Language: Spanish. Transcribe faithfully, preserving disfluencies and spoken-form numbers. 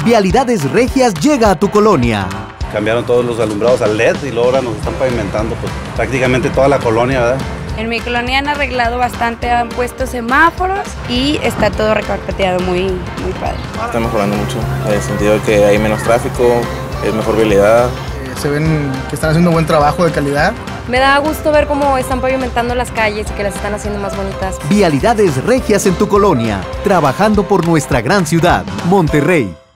Vialidades Regias llega a tu colonia. Cambiaron todos los alumbrados al L E D y luego ahora nos están pavimentando pues, prácticamente toda la colonia, ¿verdad? En mi colonia han arreglado bastante, han puesto semáforos y está todo recarpeteado, muy, muy padre. Está mejorando mucho, en el sentido de que hay menos tráfico, es mejor vialidad. Eh, se ven que están haciendo un buen trabajo de calidad. Me da gusto ver cómo están pavimentando las calles y que las están haciendo más bonitas. Vialidades Regias en tu colonia, trabajando por nuestra gran ciudad, Monterrey.